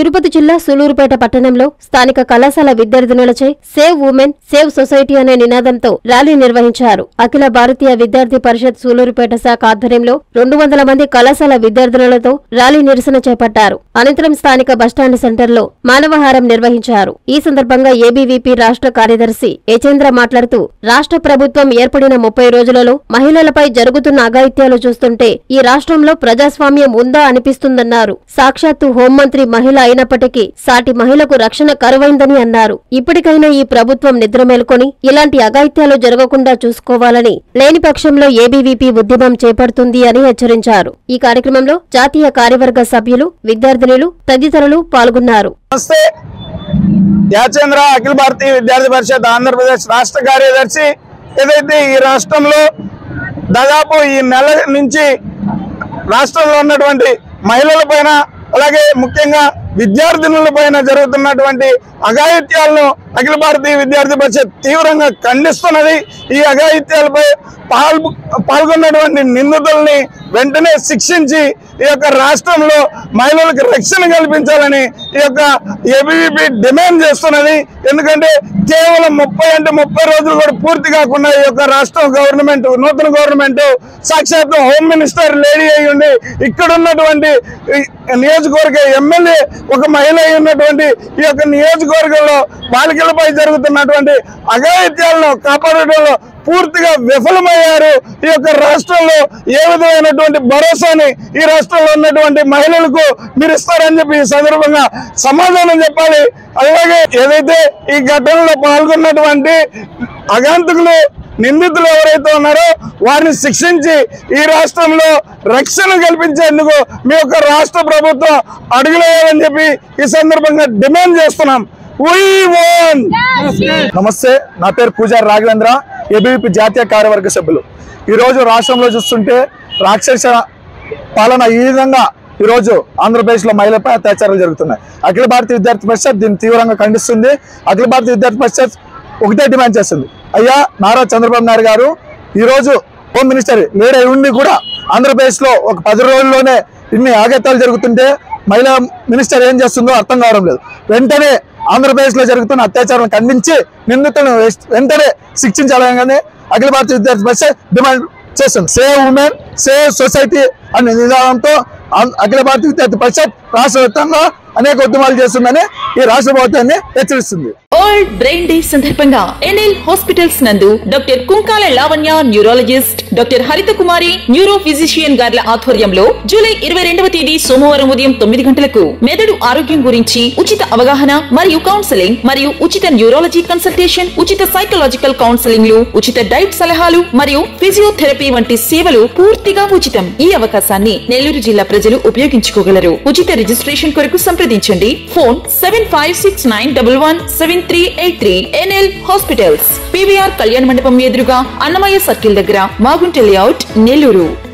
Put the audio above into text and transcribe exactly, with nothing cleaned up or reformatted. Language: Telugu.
తిరుపతి జిల్లా సూలూరుపేట పట్టణంలో స్థానిక కళాశాల విద్యార్థినులచే సేవ్ ఉమెన్ సేవ్ సొసైటీ అనే నినాదంతో ర్యాలీ నిర్వహించారు. అఖిల భారతీయ విద్యార్థి పరిషత్ సూలూరుపేట శాఖ ఆధ్వర్యంలో రెండు వందల మంది కళాశాల విద్యార్థినులతో ర్యాలీ నిరసన చేపట్టారు. అనంతరం స్థానిక బస్టాండ్ సెంటర్లో మానవహారం నిర్వహించారు. ఈ సందర్భంగా ఏబీవీపీ రాష్ట్ర కార్యదర్శి యచేంద్ర మాట్లాడుతూ రాష్ట్ర ప్రభుత్వం ఏర్పడిన ముప్పై రోజులలో మహిళలపై జరుగుతున్న అఘాయిత్యాలు చూస్తుంటే ఈ రాష్ట్రంలో ప్రజాస్వామ్యం ఉందా అనిపిస్తుందన్నారు. సాక్షాత్తు హోంమంత్రి మహిళ అయినప్పటికీ సాటి మహిళకు రక్షణ కరువైందని అన్నారు. ఇప్పటికైనా ఈ ప్రభుత్వం నిద్రమేల్కొని ఇలాంటి అఘాయిత్యాలు జరగకుండా చూసుకోవాలని, లేని పక్షంలో ఏబీవీపీ ఉద్యమం చేపడుతుంది అని హెచ్చరించారు. ఈ కార్యక్రమంలో జాతీయ కార్యవర్గ సభ్యులు, విద్యార్థినులు తదితరులు పాల్గొన్నారు. యాచేంద్ర అఖిల భారతీయ విద్యార్థి పరిషత్ ఆంధ్రప్రదేశ్ రాష్ట్ర కార్యదర్శి. ఏదైతే ఈ రాష్ట్రంలో దాదాపు ఈ నెల నుంచి రాష్ట్రంలో ఉన్నటువంటి మహిళల పైన, అలాగే ముఖ్యంగా విద్యార్థినుల పైన జరుగుతున్నటువంటి అఘాయిత్యాలను అఖిల భారతీయ విద్యార్థి పరిషత్ తీవ్రంగా ఖండిస్తున్నది. ఈ అఘాయిత్యాలపై పాల్గొ పాల్గొన్నటువంటి నిందితుల్ని వెంటనే శిక్షించి ఈ యొక్క రాష్ట్రంలో మహిళలకు రక్షణ కల్పించాలని ఈ యొక్క ఏబీవీపీ డిమాండ్ చేస్తున్నది. ఎందుకంటే కేవలం ముప్పై అంటే ముప్పై రోజులు కూడా పూర్తి కాకుండా ఈ యొక్క రాష్ట్ర గవర్నమెంట్, నూతన గవర్నమెంట్ సాక్షాత్తు హోమ్ మినిస్టర్ లేడీ అయి ఉండి ఇక్కడ ఉన్నటువంటి నియోజకవర్గ ఎమ్మెల్యే ఒక మహిళ అయి ఉన్నటువంటి ఈ యొక్క నియోజకవర్గంలో బాలికలపై జరుగుతున్నటువంటి అఘాయిత్యాలను కాపాడటంలో పూర్తిగా విఫలమయ్యారు. ఈ యొక్క రాష్ట్రంలో ఏ విధమైనటువంటి భరోసాని ఈ రాష్ట్రంలో ఉన్నటువంటి మహిళలకు మీరు ఇస్తారని చెప్పి ఈ సందర్భంగా సమాధానం చెప్పాలి. అలాగే ఏదైతే ఈ ఘటనలో పాల్గొన్నటువంటి అగాంతకులు, నిందితులు ఎవరైతే ఉన్నారో వారిని శిక్షించి ఈ రాష్ట్రంలో రక్షణ కల్పించేందుకు మీ యొక్క రాష్ట్ర ప్రభుత్వం అడుగులేయాలని చెప్పి ఈ సందర్భంగా డిమాండ్ చేస్తున్నాం. నమస్తే, నా పేరు పూజారి రాఘవేంద్ర, ఏబీవీపీ జాతీయ కార్యవర్గ సభ్యులు. ఈరోజు రాష్ట్రంలో చూస్తుంటే రాక్షస పాలన ఈ విధంగా ఈరోజు ఆంధ్రప్రదేశ్లో మహిళలపై అత్యాచారాలు జరుగుతున్నాయి. అఖిల భారతీయ విద్యార్థి పరిషత్ దీన్ని తీవ్రంగా ఖండిస్తుంది. అఖిల భారతీయ విద్యార్థి పరిషత్ ఒకటే డిమాండ్ చేస్తుంది, అయ్యా నారా చంద్రబాబు నాయుడు గారు ఈరోజు హోమ్ మినిస్టర్ లేడీ ఉండి కూడా ఆంధ్రప్రదేశ్లో ఒక పది రోజుల్లోనే ఇన్ని ఆఘాతాలు జరుగుతుంటే మహిళా మినిస్టర్ ఏం చేస్తుందో అర్థం కావడం లేదు. వెంటనే ఆంధ్రప్రదేశ్ లో జరుగుతున్న అత్యాచారం ఖండించి నిందితులను వెంటనే శిక్షించాలని అఖిల భారతీయ విద్యార్థి పరిషత్ డిమాండ్ చేస్తుంది. సేవ్ ఉమెన్ సేవ్ సొసైటీ అనే నినాదంతో అఖిల భారతీయ విద్యార్థి పరిషత్ రాష్ట్ర వ్యాప్తంగా అనేక ఉద్యమాలు చేస్తుందని ఈ రాష్ట్ర ప్రభుత్వాన్ని హెచ్చరిస్తుంది. వరల్డ్ బ్రెయిన్ డే సందర్భంగా ఎన్ఎల్ హాస్పిటల్స్ నందు doctor Kunkala Lavanya neurologist, doctor Haritha Kumari neuro physician గార్ల ఆధ్వర్యంలో జూలై ఇరవై రెండవ తేదీ సోమవారం ఉదయం తొమ్మిది గంటలకు మెదడు ఆరోగ్యం గురించి ఉచిత అవగాహన మరియు కౌన్సెలింగ్ మరియు ఉచిత న్యూరాలజీ కన్సల్టేషన్, ఉచిత సైకలాజికల్ కౌన్సెలింగ్ లు, ఉచిత డైట్ సలహాలు మరియు ఫిజియోథెరపీ వంటి సేవలు పూర్తిగా ఉచితం. ఈ అవకాశాన్ని నెల్లూరు జిల్లా ప్రజలు ఉపయోగించుకోగలరు. ఉచిత రిజిస్ట్రేషన్ కొరకు సంప్రదించండి. Phone seven five six nine double one seven three eight three. NL hospitals, PVR కళ్యాణ మండపం ఎదురుగా అన్నమయ్య సర్కిల్ దగ్గర, మాగుంట లేఅవుట్, నెల్లూరు.